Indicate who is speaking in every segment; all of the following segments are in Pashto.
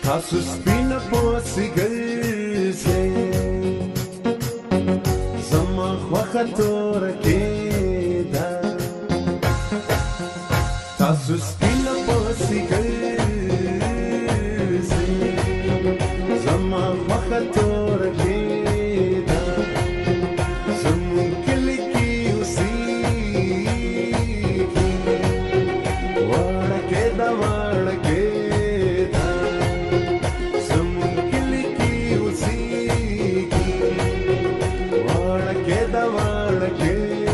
Speaker 1: تاسو سپین پوسی ګرځئ زما خوښه توره کېده تاسو سپین پوسی ګرځئ زما خوښه توره کېده زموږ کلي کې اوسېږي واړه کېده واړه کېده زموږ کلي کې اوسېږي واړه کېده واړه کېده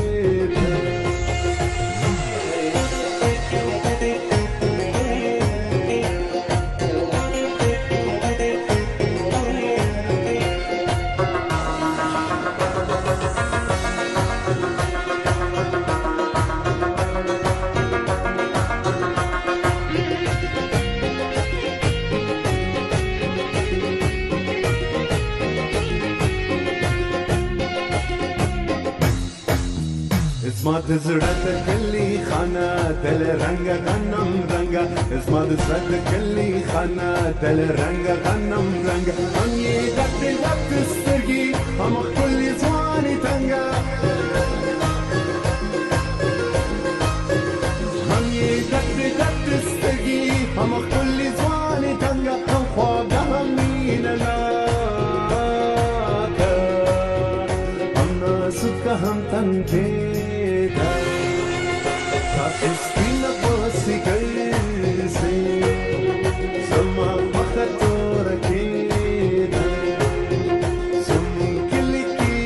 Speaker 1: زما د زړه د کلي خانه دل رنګه غنم رنګه زما د زړه د کلي خانه دل رنګه غنم رنګه هم یې ډک ډک سترګې هم ښکلې ځوانې تنګه هم یې ډک ډک سترګې هم ښکلې ځوانې تنګه هم خواږه هم مینه ناکه هم نازکه هم تنکې تاسو سپین پوسی ګرځئ زما خوښه توره کېده زموږ کلي کې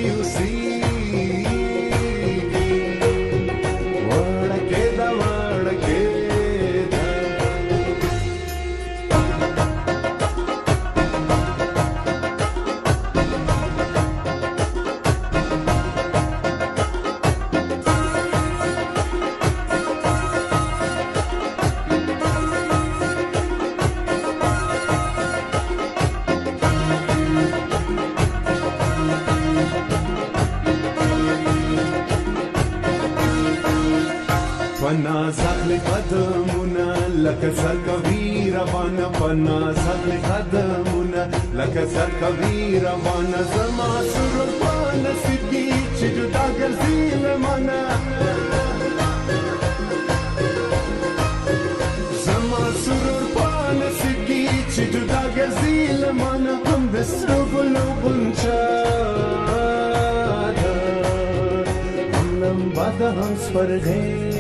Speaker 1: اوسېږي واړه کېده واړه کېده پناز اخلي قدمونه لکه سر کوي روانه پناز اخلي قدمونه لکه سر کوي روانه زما سرور په نصیب کې چې جدا ګرځي له مانه زما سرور په نصیب کې چې جدا ګرځي له مانه هم د سرو ګلو غونچه ده هم لمبه ده هم سپرغۍ